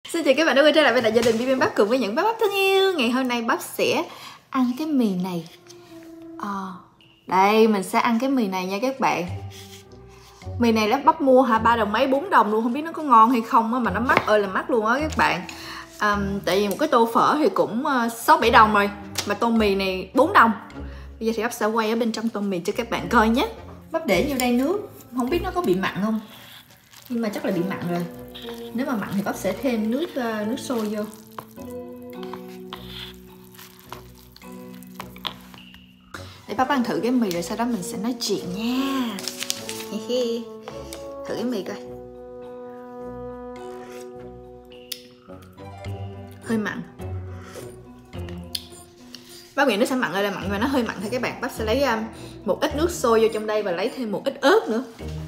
Xin chào các bạn đã quay trở lại với đại gia đình Bibimbap cùng với những bắp thân yêu. Ngày hôm nay bắp sẽ ăn cái mì này. Đây, mình sẽ ăn cái mì này nha các bạn. Mì này là bắp mua 3 đồng mấy 4 đồng luôn, không biết nó có ngon hay không á, mà nó mắc ơi là mắc luôn á các bạn. Tại vì một cái tô phở thì cũng 6-7 đồng rồi, mà tô mì này 4 đồng. Bây giờ thì bắp sẽ quay ở bên trong tô mì cho các bạn coi nhé. Bắp để vô đây nước, không biết nó có bị mặn không, nhưng mà chắc là bị mặn rồi. Nếu mà mặn thì bắp sẽ thêm nước sôi vô. Để bắp ăn thử cái mì rồi sau đó mình sẽ nói chuyện nha. Thử cái mì coi. Hơi mặn. Bắp nghĩ nó sẽ mặn ơi là mặn, nhưng mà nó hơi mặn thôi các bạn. Bắp sẽ lấy một ít nước sôi vô trong đây và lấy thêm một ít ớt nữa.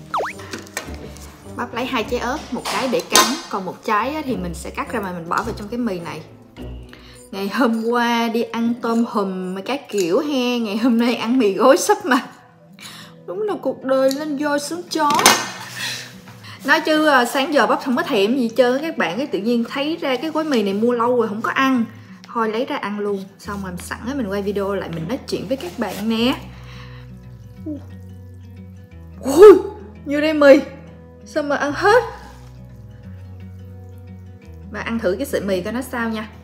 Bắp lấy 2 trái ớt, một cái để cắn, còn một trái thì mình sẽ cắt ra mà mình bỏ vào trong cái mì này. Ngày hôm qua đi ăn tôm hùm các kiểu he, ngày hôm nay ăn mì gói sắp mặt. Đúng là cuộc đời lên voi xuống chó. Nói chứ sáng giờ bắp không có thèm gì trơn các bạn, cái tự nhiên thấy ra cái gói mì này mua lâu rồi không có ăn, thôi lấy ra ăn luôn. Xong rồi sẵn mình quay video lại mình nói chuyện với các bạn nè. Ui, như đây mì sao mà ăn hết. Và ăn thử cái sợi mì coi nó sao nha.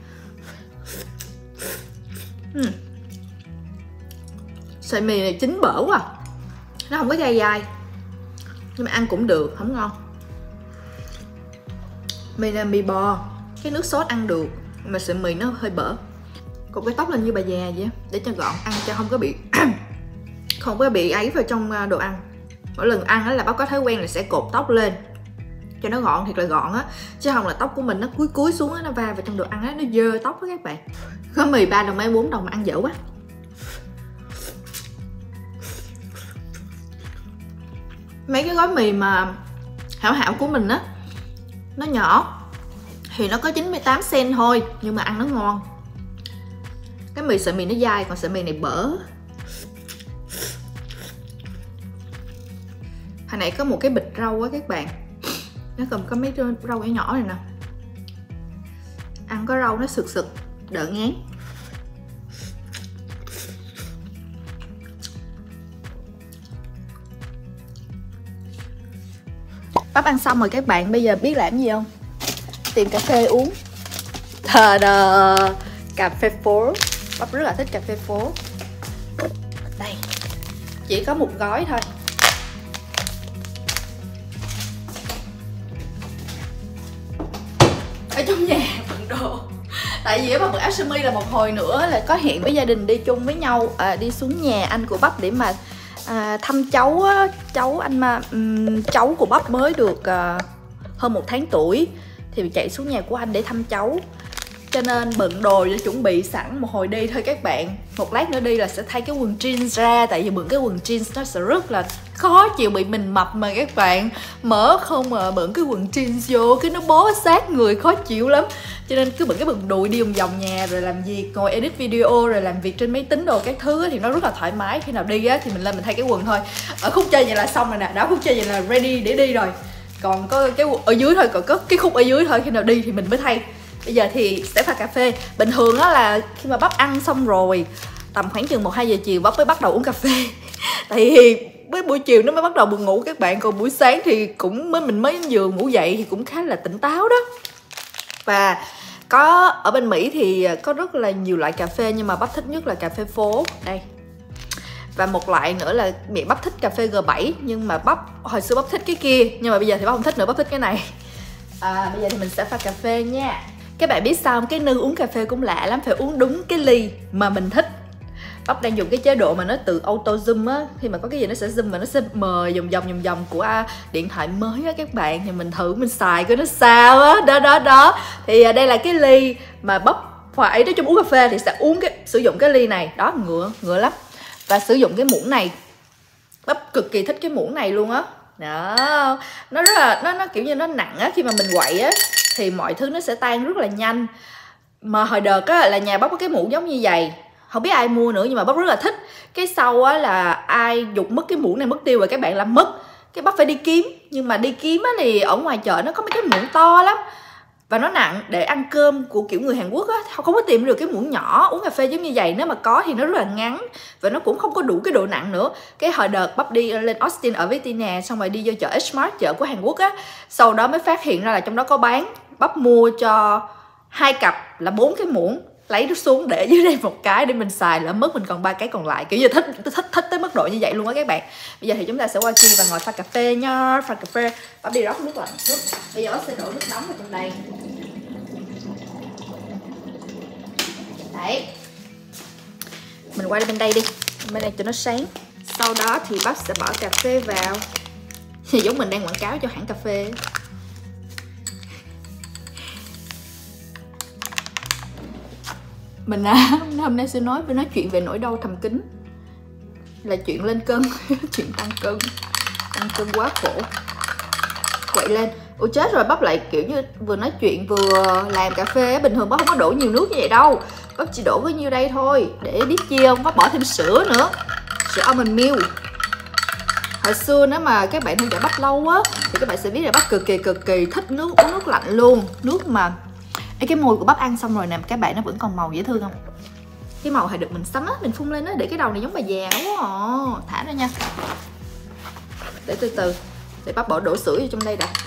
Sợi mì này chín bở quá, nó không có dai dai, nhưng mà ăn cũng được, không ngon. Mì là mì bò, cái nước sốt ăn được, mà sợi mì nó hơi bở. Cột cái tóc lên như bà già vậy để cho gọn, ăn cho không có bị không có bị ấy vào trong đồ ăn. Mỗi lần ăn là bác có thói quen là sẽ cột tóc lên cho nó gọn, thiệt là gọn á, chứ không là tóc của mình nó cúi xuống á, nó va vào trong đồ ăn á, nó dơ tóc á các bạn. Có mì 3 đồng mấy 4 đồng mà ăn dở quá. Mấy cái gói mì mà hảo của mình á, nó nhỏ thì nó có 98 cent thôi, nhưng mà ăn nó ngon. Cái mì sợi mì nó dai, còn sợi mì này bở. Hồi nãy có một cái bịch rau á các bạn, nó còn có mấy rau nhỏ nhỏ này nè, ăn có rau nó sực sực đỡ ngán. Bắp ăn xong rồi các bạn, bây giờ biết làm gì không? Tìm cà phê uống. Ta-da! Cà phê phố. Bắp rất là thích cà phê phố. Đây, chỉ có một gói thôi. Ở trong nhà bận đồ. Tại vì mà bữa áo sơ mi là một hồi nữa là có hẹn với gia đình đi chung với nhau, đi xuống nhà anh của bắp để mà thăm cháu á. Cháu anh mà cháu của bắp mới được hơn 1 tháng tuổi, thì chạy xuống nhà của anh để thăm cháu, cho nên bận đồ để chuẩn bị sẵn một hồi đi thôi các bạn. Một lát nữa đi là sẽ thay cái quần jeans ra, tại vì bận cái quần jeans nó sẽ rất là khó chịu, bị mình mập mà các bạn, mỡ không mà bận cái quần jeans vô cái nó bó sát người khó chịu lắm, cho nên cứ bận cái quần đùi đi vòng nhà rồi làm việc, ngồi edit video rồi làm việc trên máy tính đồ các thứ thì nó rất là thoải mái. Khi nào đi á thì mình lên mình thay cái quần thôi. Ở khúc chơi vậy là xong rồi nè, đó, khúc chơi vậy là ready để đi rồi, còn có cái ở dưới thôi, còn có cái khúc ở dưới thôi, khi nào đi thì mình mới thay. Bây giờ thì sẽ pha cà phê. Bình thường á là khi mà bắp ăn xong rồi tầm khoảng chừng 1-2 giờ chiều bắp mới bắt đầu uống cà phê. Tại vì với buổi chiều nó mới bắt đầu buồn ngủ các bạn, còn buổi sáng thì cũng mình mới vừa ngủ dậy thì cũng khá là tỉnh táo đó. Và có ở bên Mỹ thì có rất là nhiều loại cà phê, nhưng mà bắp thích nhất là cà phê phố đây. Và một loại nữa là mẹ bắp thích cà phê G7, nhưng mà bắp hồi xưa bắp thích cái kia, nhưng mà bây giờ thì bắp không thích nữa, bắp thích cái này. Bây giờ thì mình sẽ pha cà phê nha. Các bạn biết sao không? Cái nư uống cà phê cũng lạ lắm, phải uống đúng cái ly mà mình thích. Bắp đang dùng cái chế độ mà nó tự auto zoom á, khi mà có cái gì nó sẽ zoom và nó sẽ mờ vòng vòng của điện thoại mới á các bạn, thì mình thử mình xài coi nó sao á. Đó. Thì đây là cái ly mà bắp phải, nói chung uống cà phê thì sẽ sử dụng cái ly này, đó, ngựa lắm. Và sử dụng cái muỗng này. Bắp cực kỳ thích cái muỗng này luôn á. Đó, nó rất là nó kiểu như nó nặng á, khi mà mình quậy á thì mọi thứ nó sẽ tan rất là nhanh. Mà hồi đợt á là nhà bắp có cái muỗng giống như vậy, không biết ai mua nữa, nhưng mà bắp rất là thích. Cái sau á là ai giục mất cái muỗng này mất tiêu rồi các bạn, làm mất cái bắp phải đi kiếm. Nhưng mà đi kiếm á thì ở ngoài chợ nó có mấy cái muỗng to lắm, và nó nặng để ăn cơm của kiểu người Hàn Quốc á, không có tìm được cái muỗng nhỏ uống cà phê giống như vậy. Nếu mà có thì nó rất là ngắn và nó cũng không có đủ cái độ nặng nữa. Cái hồi đợt bắp đi lên Austin ở với Tina, xong rồi đi vô chợ H-Mart, chợ của Hàn Quốc á, sau đó mới phát hiện ra là trong đó có bán. Bắp mua cho 2 cặp là 4 cái muỗng, lấy nó xuống để dưới đây một cái để mình xài, lỡ mất mình còn 3 cái còn lại. Kiểu như thích tới mức độ như vậy luôn á các bạn. Bây giờ thì chúng ta sẽ qua kia và ngồi pha cà phê nha. Pha cà phê, bắp đi rót nước lạnh trước. Bây giờ sẽ đổ nước nóng vào trong đây. Đấy, mình qua bên đây đi, bên đây cho nó sáng. Sau đó thì bắp sẽ bỏ cà phê vào. Thì giống mình đang quảng cáo cho hãng cà phê. Mình hôm nay sẽ nói chuyện về nỗi đau thầm kín, là chuyện lên cân chuyện tăng cân quá khổ. Quậy lên. Ủa chết rồi, bắp lại kiểu như vừa nói chuyện vừa làm cà phê. Bình thường bắp không có đổ nhiều nước như vậy đâu, bắp chỉ đổ có nhiêu đây thôi. Để biết chi không, bắp bỏ thêm sữa nữa, sữa almond milk. Hồi xưa nếu mà các bạn theo dõi bắp lâu á thì các bạn sẽ biết là bắp cực kỳ thích uống nước lạnh luôn. Nước mà cái mùi của bắp ăn xong rồi nè các bạn, nó vẫn còn màu dễ thương không? Cái màu hồi được mình sắm á, mình phun lên á, để cái đầu này giống bà già quá à. Thả ra nha, để từ từ, để bắp bỏ đổ sữa vô trong đây đã.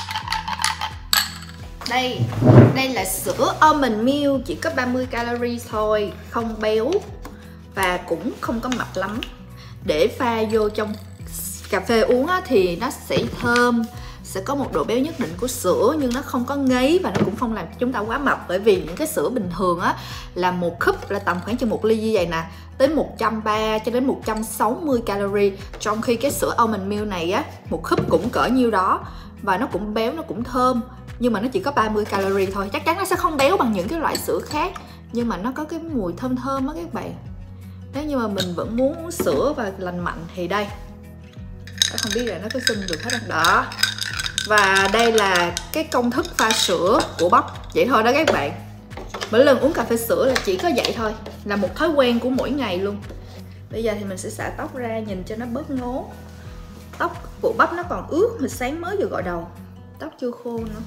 Đây là sữa almond milk, chỉ có 30 calories thôi, không béo và cũng không có mập lắm. Để pha vô trong cà phê uống á, thì nó sẽ thơm, sẽ có một độ béo nhất định của sữa, nhưng nó không có ngấy và nó cũng không làm cho chúng ta quá mập. Bởi vì những cái sữa bình thường á là một cúp là tầm khoảng chừng 1 ly như vậy nè, tới 130 cho đến 160 calorie, trong khi cái sữa almond milk này á, một cúp cũng cỡ nhiêu đó và nó cũng béo, nó cũng thơm, nhưng mà nó chỉ có 30 calorie thôi. Chắc chắn nó sẽ không béo bằng những cái loại sữa khác, nhưng mà nó có cái mùi thơm á các bạn. Nếu như mà mình vẫn muốn uống sữa và lành mạnh thì đây, không biết là nó có xinh được hết không đó. Và đây là cái công thức pha sữa của bắp, vậy thôi đó các bạn. Mỗi lần uống cà phê sữa là chỉ có vậy thôi, là một thói quen của mỗi ngày luôn. Bây giờ thì mình sẽ xả tóc ra nhìn cho nó bớt ngố. Tóc của bắp nó còn ướt, hồi sáng mới vừa gội đầu, tóc chưa khô nữa.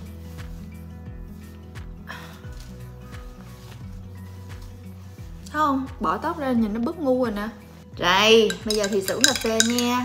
Thấy không? Bỏ tóc ra nhìn nó bớt ngu rồi nè. Rồi, bây giờ thì sẽ uống cà phê nha.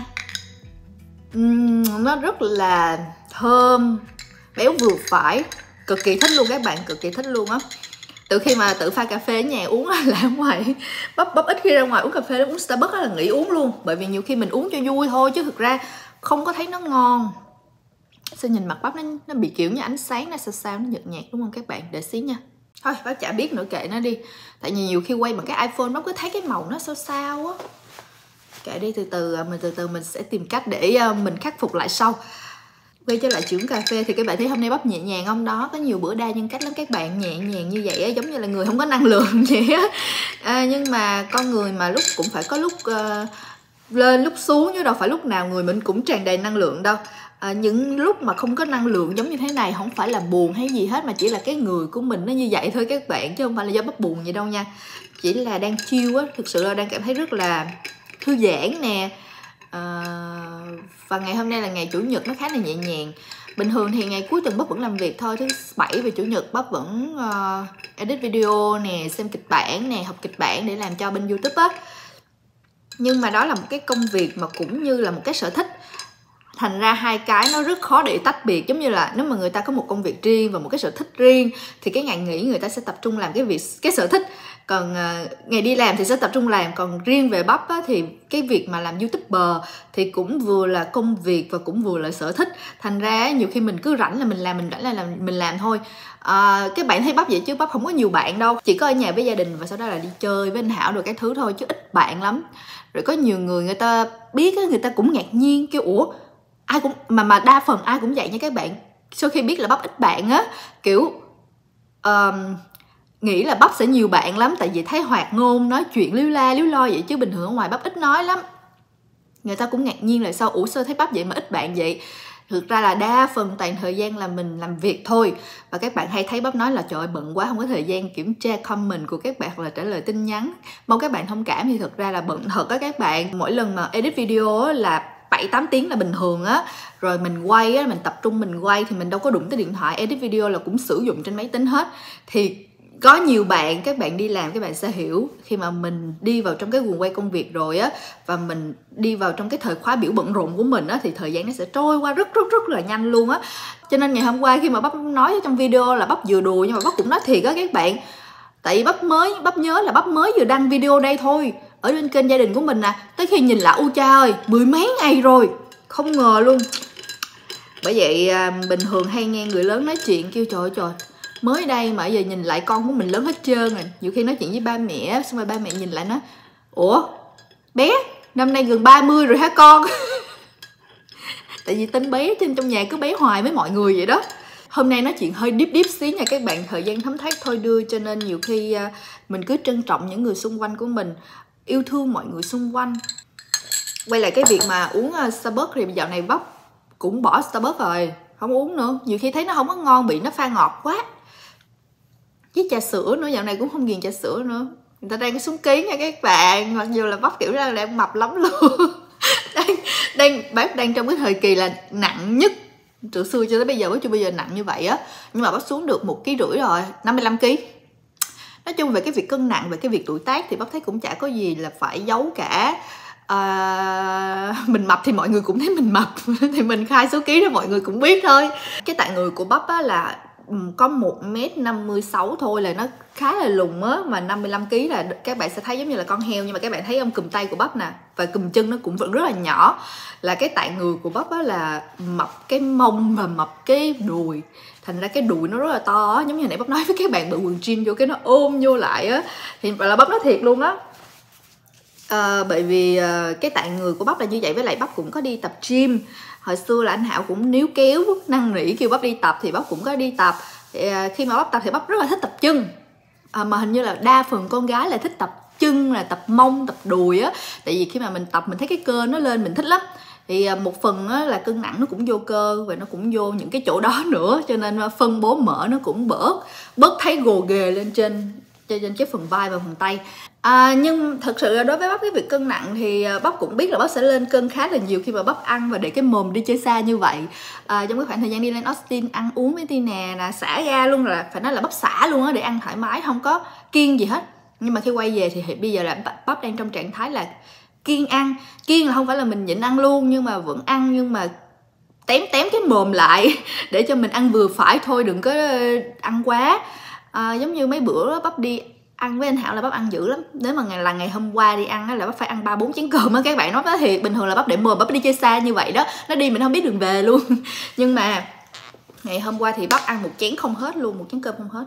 Nó rất là thơm, béo vừa phải, cực kỳ thích luôn các bạn, cực kỳ thích luôn á. Từ khi mà tự pha cà phê ở nhà uống là ở ngoài bắp ít khi ra ngoài uống cà phê, uống Starbucks là nghỉ uống luôn. Bởi vì nhiều khi mình uống cho vui thôi chứ thực ra không có thấy nó ngon. Sao nhìn mặt bắp nó bị kiểu như ánh sáng nó sao nó nhợt nhạt đúng không các bạn? Để xí nha. Thôi bác chả biết nữa, kệ nó đi. Tại vì nhiều khi quay bằng cái iPhone bác cứ thấy cái màu nó sao á. Kệ đi, từ từ mình sẽ tìm cách để mình khắc phục lại sau. Quay trở lại chuyện cà phê thì các bạn thấy hôm nay bắp nhẹ nhàng không? Đó, có nhiều bữa đa nhân cách lắm các bạn, nhẹ nhàng như vậy á, giống như là người không có năng lượng vậy á. Nhưng mà con người mà lúc cũng phải có lúc lên lúc xuống, chứ đâu phải lúc nào người mình cũng tràn đầy năng lượng đâu. Những lúc mà không có năng lượng giống như thế này không phải là buồn hay gì hết, mà chỉ là cái người của mình nó như vậy thôi các bạn, chứ không phải là do bắp buồn vậy đâu nha. Chỉ là đang chill á, thực sự là đang cảm thấy rất là thư giãn nè. Và ngày hôm nay là ngày chủ nhật, nó khá là nhẹ nhàng. Bình thường thì ngày cuối tuần bắp vẫn làm việc thôi, thứ bảy và chủ nhật bắp vẫn edit video nè, xem kịch bản nè, học kịch bản để làm cho bên YouTube á. Nhưng mà đó là một cái công việc mà cũng như là một cái sở thích, thành ra hai cái nó rất khó để tách biệt. Giống như là nếu mà người ta có một công việc riêng và một cái sở thích riêng thì cái ngày nghỉ người ta sẽ tập trung làm cái sở thích, còn ngày đi làm thì sẽ tập trung làm. Còn riêng về bắp á, thì cái việc mà làm YouTuber thì cũng vừa là công việc và cũng vừa là sở thích. Thành ra nhiều khi mình cứ rảnh là mình làm, mình rảnh là mình làm thôi. Các bạn thấy bắp vậy chứ bắp không có nhiều bạn đâu, chỉ có ở nhà với gia đình và sau đó là đi chơi với anh Hảo rồi các thứ thôi, chứ ít bạn lắm. Rồi có nhiều người ta biết á, người ta cũng ngạc nhiên kêu ủa ai cũng mà đa phần ai cũng vậy nha các bạn. Sau khi biết là bắp ít bạn á, kiểu nghĩ là bắp sẽ nhiều bạn lắm, tại vì thấy hoạt ngôn nói chuyện líu la líu lo vậy, chứ bình thường ở ngoài bắp ít nói lắm. Người ta cũng ngạc nhiên là sao ủa sao thấy bắp vậy mà ít bạn vậy. Thực ra là đa phần toàn thời gian là mình làm việc thôi. Và các bạn hay thấy bắp nói là trời ơi, bận quá không có thời gian kiểm tra comment của các bạn hoặc là trả lời tin nhắn. Mong các bạn thông cảm, thì thực ra là bận thật á các bạn. Mỗi lần mà edit video là 7-8 tiếng là bình thường á. Rồi mình quay á, mình tập trung mình quay thì mình đâu có đụng tới điện thoại. Edit video là cũng sử dụng trên máy tính hết. Thì có nhiều bạn, các bạn đi làm các bạn sẽ hiểu, khi mà mình đi vào trong cái guồng quay công việc rồi á, và mình đi vào trong cái thời khóa biểu bận rộn của mình á, thì thời gian nó sẽ trôi qua rất là nhanh luôn á. Cho nên ngày hôm qua khi mà bắp nói trong video là bắp vừa đùa, nhưng mà bắp cũng nói thiệt á các bạn. Tại vì bắp nhớ là bắp mới vừa đăng video đây thôi, ở trên kênh gia đình của mình nè. Tới khi nhìn lại, cha ơi, 10 mấy ngày rồi, không ngờ luôn. Bởi vậy bình thường hay nghe người lớn nói chuyện kêu trời mới đây mà giờ nhìn lại con của mình lớn hết trơn rồi. Nhiều khi nói chuyện với ba mẹ, xong rồi ba mẹ nhìn lại nói ủa bé năm nay gần 30 rồi hả con? Tại vì tên bé trong nhà cứ bé hoài với mọi người vậy đó. Hôm nay nói chuyện hơi deep xí nha các bạn, thời gian thấm thát thôi đưa, cho nên nhiều khi mình cứ trân trọng những người xung quanh của mình, yêu thương mọi người xung quanh. Quay lại cái việc mà uống Starbucks thì dạo này bắp cũng bỏ Starbucks rồi, không uống nữa. Nhiều khi thấy nó không có ngon, bị nó pha ngọt quá. Với trà sữa nữa, dạo này cũng không ghiền trà sữa nữa. Người ta đang xuống ký nha các bạn, mặc dù là bắp kiểu ra đang mập lắm luôn. Bác đang trong cái thời kỳ là nặng nhất từ xưa cho tới bây giờ, chưa bao giờ nặng như vậy á. Nhưng mà bác xuống được 1,5 kg rồi, 55 kg. Nói chung về cái việc cân nặng, về cái việc tuổi tác thì bác thấy cũng chả có gì là phải giấu cả. Mình mập thì mọi người cũng thấy mình mập thì mình khai số ký đó mọi người cũng biết thôi. Cái tạng người của bắp á là có 1m56 thôi là nó khá là lùn á, mà 55 kg là các bạn sẽ thấy giống như là con heo. Nhưng mà các bạn thấy không, cùm tay của bắp nè và cùm chân nó cũng vẫn rất là nhỏ. Là cái tạng người của bắp á là mập cái mông và mập cái đùi, thành ra cái đùi nó rất là to á. Giống như nãy bắp nói với các bạn, bự quần jean vô cái nó ôm vô lại á, thì là bắp nói thiệt luôn á. Bởi vì cái tạng người của bắp là như vậy, với lại bắp cũng có đi tập gym. Hồi xưa là anh Hảo cũng níu kéo năn nỉ kêu bắp đi tập thì bắp cũng có đi tập. Thì, khi mà bắp tập thì bắp rất là thích tập chân, mà hình như là đa phần con gái là thích tập chân, là tập mông, tập đùi á. Tại vì khi mà mình tập mình thấy cái cơ nó lên, mình thích lắm. Thì một phần á, là cân nặng nó cũng vô cơ và nó cũng vô những cái chỗ đó nữa, cho nên phân bố mỡ nó cũng bớt thấy gồ ghề lên trên cái phần vai và phần tay. Nhưng thật sự là đối với bắp, cái việc cân nặng thì bắp cũng biết là bắp sẽ lên cân khá là nhiều khi mà bắp ăn và để cái mồm đi chơi xa như vậy. Trong cái khoảng thời gian đi lên Austin, ăn uống với Tina là xả ra luôn, là phải nói là bắp xả luôn á, để ăn thoải mái, không có kiêng gì hết. Nhưng mà khi quay về thì bây giờ là bắp đang trong trạng thái là kiêng ăn. Kiêng là không phải là mình nhịn ăn luôn, nhưng mà vẫn ăn, nhưng mà tém cái mồm lại để cho mình ăn vừa phải thôi, đừng có ăn quá. Giống như mấy bữa đó, bắp đi ăn với anh Hảo là bắp ăn dữ lắm. Nếu mà ngày hôm qua đi ăn là bắp phải ăn 3-4 chén cơm á các bạn. Nói thì bình thường là bắp để mồm bắp đi chơi xa như vậy đó, nó đi mình không biết đường về luôn. Nhưng mà ngày hôm qua thì bắp ăn 1 chén không hết luôn, 1 chén cơm không hết.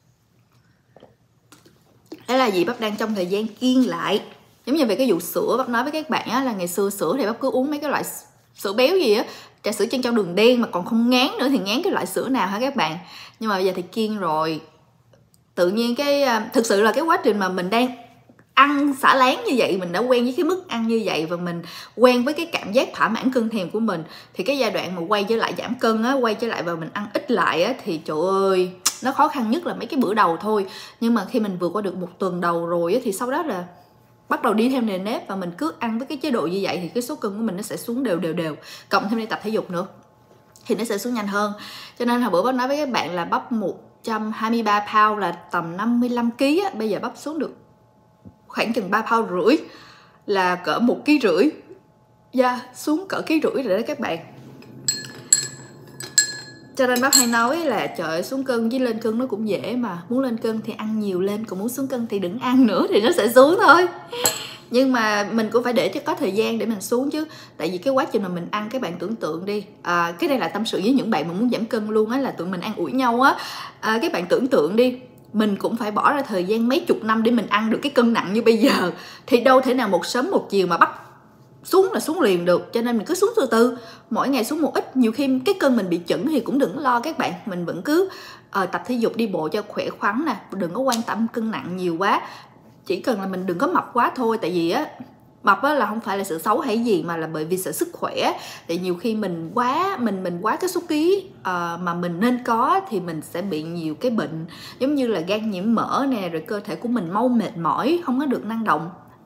Thế là gì, bắp đang trong thời gian kiêng lại. Giống như về cái vụ sữa, bắp nói với các bạn á, là ngày xưa sữa thì bắp cứ uống mấy cái loại sữa béo gì á, trà sữa trân châu đường đen mà còn không ngán nữa thì ngán cái loại sữa nào hả các bạn. Nhưng mà bây giờ thì kiêng rồi. Tự nhiên thực sự là cái quá trình mà mình đang ăn xả láng như vậy, mình đã quen với cái mức ăn như vậy và mình quen với cái cảm giác thỏa mãn cơn thèm của mình, thì cái giai đoạn mà quay trở lại giảm cân á, quay trở lại và mình ăn ít lại á, thì trời ơi, nó khó khăn nhất là mấy cái bữa đầu thôi. Nhưng mà khi mình vượt qua được 1 tuần đầu rồi á, thì sau đó là bắt đầu đi theo nề nếp và mình cứ ăn với cái chế độ như vậy thì cái số cân của mình nó sẽ xuống đều, cộng thêm đi tập thể dục nữa thì nó sẽ xuống nhanh hơn. Cho nên hồi bữa bắp nói với các bạn là bắp 123 pound là tầm 55 kg á, bây giờ bắp xuống được khoảng chừng 3,5 pound, là cỡ 1,5 kg. Xuống cỡ 1,5 kg rồi đó các bạn. Cho nên bắp hay nói là trời ơi, xuống cân với lên cân nó cũng dễ mà. Muốn lên cân thì ăn nhiều lên, còn muốn xuống cân thì đừng ăn nữa thì nó sẽ xuống thôi. Nhưng mà mình cũng phải để cho có thời gian để mình xuống chứ. Tại vì cái quá trình mà mình ăn, các bạn tưởng tượng đi, cái này là tâm sự với những bạn mà muốn giảm cân luôn á, là tụi mình ăn ủi nhau á. Các bạn tưởng tượng đi, mình cũng phải bỏ ra thời gian mấy chục năm để mình ăn được cái cân nặng như bây giờ. Thì đâu thể nào một sớm một chiều mà bắt xuống là xuống liền được. Cho nên mình cứ xuống từ từ, mỗi ngày xuống một ít. Nhiều khi cái cân mình bị chững thì cũng đừng lo các bạn. Mình vẫn cứ tập thể dục, đi bộ cho khỏe khoắn nè, đừng có quan tâm cân nặng nhiều quá. Chỉ cần là mình đừng có mập quá thôi. Tại vì á, mập á là không phải là sự xấu hay gì, mà là bởi vì sợ sức khỏe. Tại nhiều khi mình quá cái số ký mà mình nên có thì mình sẽ bị nhiều cái bệnh, giống như là gan nhiễm mỡ nè, rồi cơ thể của mình mau mệt mỏi, không có được năng động.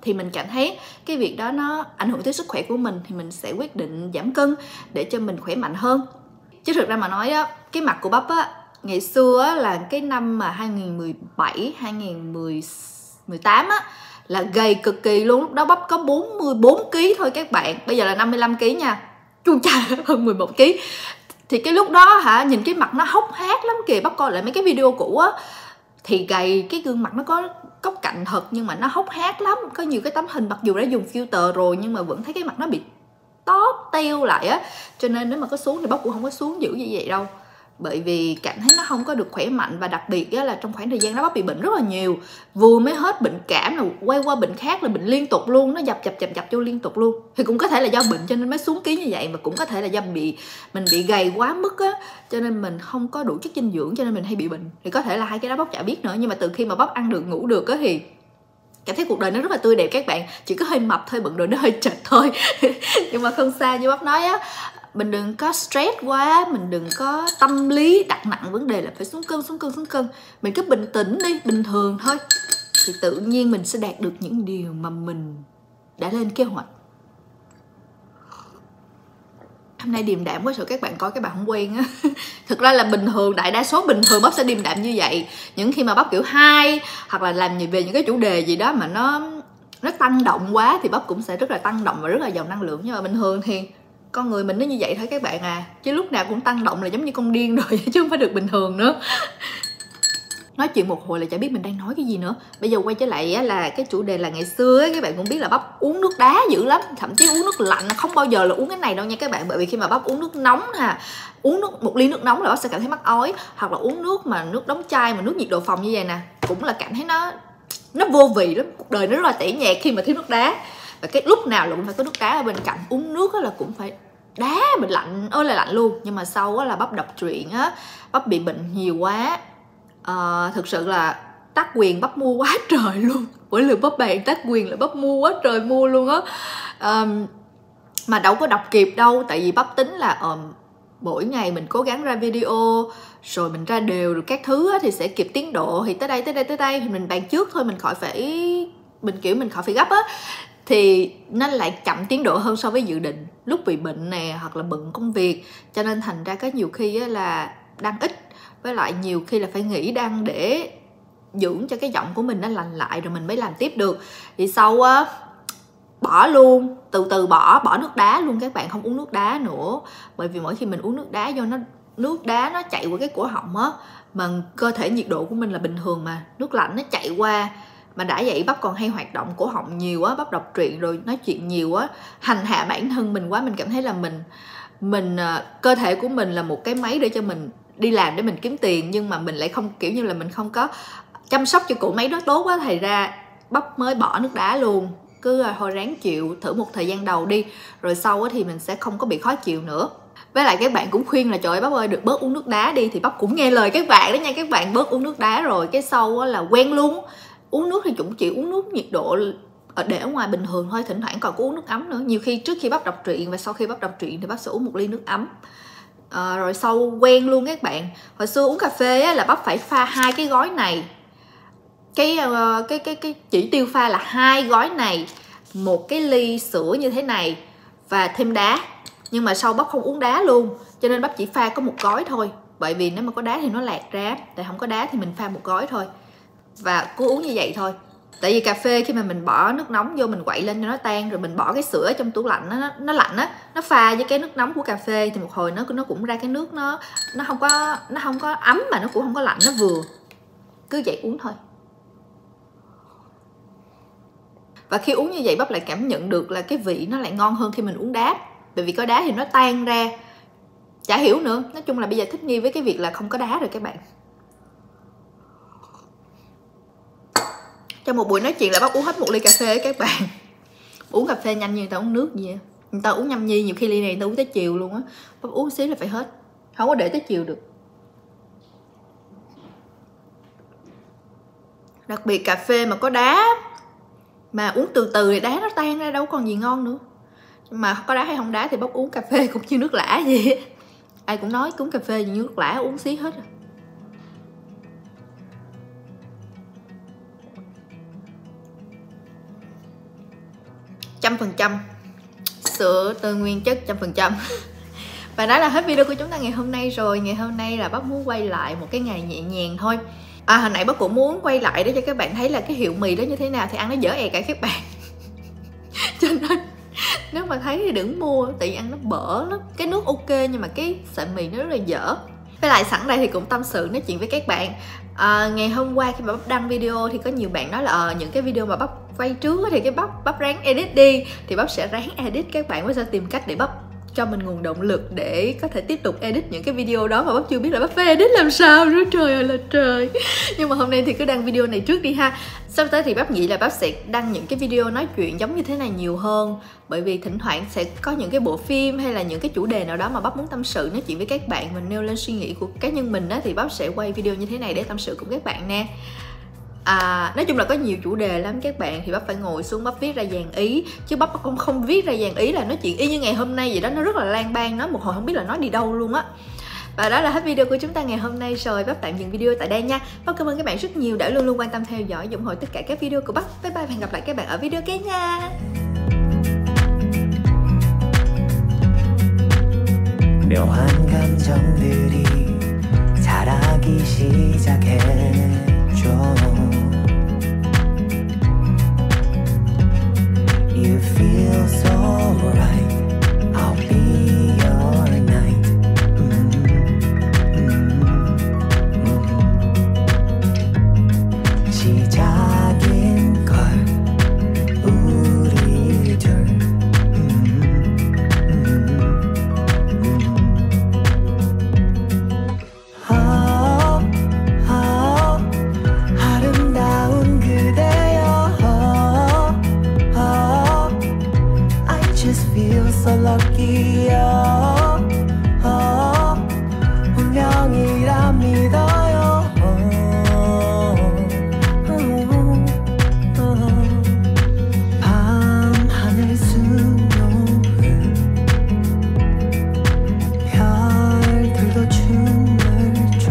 thì mình cảm thấy cái việc đó nó ảnh hưởng tới sức khỏe của mình, thì mình sẽ quyết định giảm cân để cho mình khỏe mạnh hơn. Chứ thực ra mà nói á, cái mặt của bắp á, ngày xưa á, là cái năm mà 2017, 2018 á, là gầy cực kỳ luôn. Lúc đó bắp có 44kg thôi các bạn. Bây giờ là 55kg nha. Chu cha hơn 11kg. Thì cái lúc đó hả, nhìn cái mặt nó hốc hác lắm kìa. Bắp coi lại mấy cái video cũ á, thì gầy, cái gương mặt nó có góc cạnh thật nhưng mà nó hốc hác lắm. Có nhiều cái tấm hình mặc dù đã dùng filter rồi nhưng mà vẫn thấy cái mặt nó bị tóp teo lại á. Cho nên nếu mà có xuống thì bắp cũng không có xuống dữ như vậy đâu, bởi vì cảm thấy nó không có được khỏe mạnh. Và đặc biệt là trong khoảng thời gian đó bắp bị bệnh rất là nhiều, vừa mới hết bệnh cảm là quay qua bệnh khác là bệnh liên tục luôn, nó dập vô liên tục luôn. Thì cũng có thể là do bệnh cho nên mới xuống ký như vậy, mà cũng có thể là do mình bị gầy quá mức á, cho nên mình không có đủ chất dinh dưỡng cho nên mình hay bị bệnh. Thì có thể là hai cái đó bắp chả biết nữa. Nhưng mà từ khi mà bắp ăn được ngủ được á thì cảm thấy cuộc đời nó rất là tươi đẹp các bạn. Chỉ có hơi mập thôi, bận đồ nó hơi chệch thôi. Nhưng mà không sao, như bắp nói á, mình đừng có stress quá, mình đừng có tâm lý đặt nặng vấn đề là phải xuống cân. Mình cứ bình tĩnh đi, bình thường thôi, thì tự nhiên mình sẽ đạt được những điều mà mình đã lên kế hoạch. Hôm nay điềm đạm quá sợ các bạn coi các bạn không quen á. Thực ra là bình thường, đại đa số bình thường bắp sẽ điềm đạm như vậy. Những khi mà bắp kiểu hay hoặc là làm về những cái chủ đề gì đó mà nó tăng động quá thì bắp cũng sẽ rất là tăng động và rất là giàu năng lượng. Nhưng mà bình thường thì con người mình nó như vậy thôi các bạn à. Chứ lúc nào cũng tăng động là giống như con điên rồi chứ không phải được bình thường nữa. Nói chuyện một hồi là chả biết mình đang nói cái gì nữa. Bây giờ quay trở lại á, là cái chủ đề là ngày xưa á, các bạn cũng biết là bắp uống nước đá dữ lắm. Thậm chí uống nước lạnh, không bao giờ là uống cái này đâu nha các bạn. Bởi vì khi mà bắp uống nước nóng ha, uống một ly nước nóng là bắp sẽ cảm thấy mắc ói. Hoặc là uống nước mà nước đóng chai mà nước nhiệt độ phòng như vậy nè, cũng là cảm thấy nó vô vị lắm. Cuộc đời nó rất là tẻ nhạt khi mà thiếu nước đá. Và cái lúc nào là cũng phải có nước đá ở bên cạnh. Uống nước là cũng phải đá mình lạnh ơi là lạnh luôn. Nhưng mà sau là bắp đọc truyện á, bắp bị bệnh nhiều quá. Thực sự là tác quyền bắp mua quá trời luôn. Mỗi lần bắp bàn tác quyền là bắp mua quá trời mua luôn á. Mà đâu có đọc kịp đâu. Tại vì bắp tính là mỗi ngày mình cố gắng ra video, rồi mình ra đều được các thứ á, thì sẽ kịp tiến độ. Thì tới đây thì mình bàn trước thôi, mình khỏi phải gấp á, thì nó lại chậm tiến độ hơn so với dự định. Lúc bị bệnh nè, hoặc là bận công việc, cho nên thành ra có nhiều khi á, là đăng ít. Với lại nhiều khi là phải nghỉ đăng để dưỡng cho cái giọng của mình nó lành lại rồi mình mới làm tiếp được. Thì sau á, bỏ luôn, từ từ bỏ nước đá luôn các bạn, không uống nước đá nữa. Bởi vì mỗi khi mình uống nước đá vô, nước đá nó chạy qua cái cổ họng á, mà cơ thể nhiệt độ của mình là bình thường mà nước lạnh nó chạy qua. Mà đã vậy bắp còn hay hoạt động cổ họng nhiều á, bắp đọc truyện rồi nói chuyện nhiều á, hành hạ bản thân mình quá. Mình cảm thấy là mình cơ thể của mình là một cái máy để cho mình đi làm để mình kiếm tiền, nhưng mà mình lại không, kiểu như là mình không có chăm sóc cho cỗ máy đó tốt quá. Thì ra bắp mới bỏ nước đá luôn. Cứ thôi ráng chịu thử một thời gian đầu đi, rồi sau thì mình sẽ không có bị khó chịu nữa. Với lại các bạn cũng khuyên là trời ơi bắp ơi được bớt uống nước đá đi, thì bắp cũng nghe lời các bạn đó nha. Các bạn bớt uống nước đá rồi cái sau là quen luôn. Uống nước thì cũng chỉ uống nước nhiệt độ để ở ngoài bình thường thôi, thỉnh thoảng còn có uống nước ấm nữa. Nhiều khi trước khi bắp đọc truyện và sau khi bắp đọc truyện thì bắp sẽ uống một ly nước ấm. Rồi sau quen luôn các bạn. Hồi xưa uống cà phê á, là bắp phải pha 2 cái gói này. Cái chỉ tiêu pha là 2 gói này, một cái ly sữa như thế này và thêm đá. Nhưng mà sau bắp không uống đá luôn, cho nên bắp chỉ pha có một gói thôi. Bởi vì nếu mà có đá thì nó lạc ra, tại không có đá thì mình pha một gói thôi. Và cứ uống như vậy thôi. Tại vì cà phê khi mà mình bỏ nước nóng vô, mình quậy lên cho nó tan, rồi mình bỏ cái sữa trong tủ lạnh, nó lạnh á, nó pha với cái nước nóng của cà phê thì một hồi nó cũng ra cái nước nó không có ấm mà nó cũng không có lạnh, nó vừa. Cứ vậy uống thôi. Và khi uống như vậy bắp lại cảm nhận được là cái vị nó lại ngon hơn khi mình uống đá. Bởi vì có đá thì nó tan ra. Chả hiểu nữa. Nói chung là bây giờ thích nghi với cái việc là không có đá rồi các bạn. Trong một buổi nói chuyện là bắp uống hết một ly cà phê các bạn. Uống cà phê nhanh như người ta uống nước vậy. Người ta uống nhâm nhi, nhiều khi ly này người ta uống tới chiều luôn á. Bắp uống xíu là phải hết, không có để tới chiều được. Đặc biệt cà phê mà có đá, mà uống từ từ thì đá nó tan ra, đâu còn gì ngon nữa. Mà có đá hay không đá thì bắp uống cà phê cũng như nước lã vậy. Ai cũng nói uống cà phê như nước lã, uống xí hết. 100%, sữa tươi nguyên chất 100%. Và đó là hết video của chúng ta ngày hôm nay rồi. Ngày hôm nay là bác muốn quay lại một cái ngày nhẹ nhàng thôi. Hồi nãy bác cũng muốn quay lại để cho các bạn thấy là cái hiệu mì đó như thế nào, thì ăn nó dở ẹ cả các bạn. Cho nên nếu mà thấy thì đừng mua, tại vì ăn nó bở lắm. Cái nước ok nhưng mà cái sợi mì nó rất là dở. Với lại sẵn đây thì cũng tâm sự nói chuyện với các bạn. Ngày hôm qua khi mà bắp đăng video thì có nhiều bạn nói là những cái video mà bắp quay trước thì cái bắp ráng edit đi, thì bắp sẽ ráng edit các bạn, mới sẽ tìm cách để bắp cho mình nguồn động lực để có thể tiếp tục edit những cái video đó mà bắp chưa biết là bắp phải edit làm sao nữa, trời ơi là trời. Nhưng mà hôm nay thì cứ đăng video này trước đi ha. Sắp tới thì bắp nghĩ là bắp sẽ đăng những cái video nói chuyện giống như thế này nhiều hơn, bởi vì thỉnh thoảng sẽ có những cái bộ phim hay là những cái chủ đề nào đó mà bắp muốn tâm sự nói chuyện với các bạn, mình nêu lên suy nghĩ của cá nhân mình đó, thì bắp sẽ quay video như thế này để tâm sự cùng các bạn nè. Nói chung là có nhiều chủ đề lắm các bạn, thì bắp phải ngồi xuống bắp viết ra dàn ý, chứ bắp cũng không viết ra dàn ý là nói chuyện y như ngày hôm nay vậy đó, nó rất là lan ban, nói một hồi không biết là nói đi đâu luôn á. Và đó là hết video của chúng ta ngày hôm nay rồi. Bắp tạm dừng video tại đây nha. Bắp cảm ơn các bạn rất nhiều đã luôn luôn quan tâm theo dõi, ủng hộ tất cả các video của bắp. Bye bye và hẹn gặp lại các bạn ở video kế nha. 묘한 감정들이 자라기 시작했죠. You feel so right, I'll be your night. 시작인 걸 우리 둘. 아름다운 그대여, I just feel so lucky. 운명이라 믿어요. 밤하늘 수놓은 별들도 춤을 춰.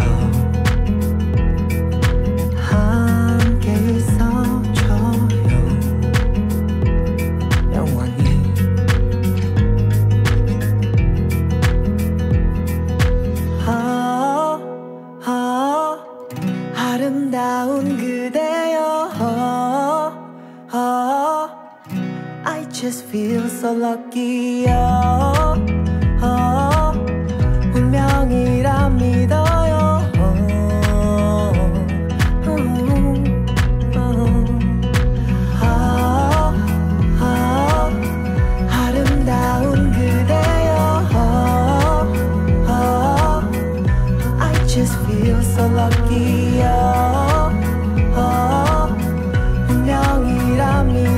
함께 있어줘요 영원히. 아름다운 그대여, I just feel so lucky. 운명이라 믿어요. 아름다운 그대여, I just feel so lucky. 운명이라 믿어요.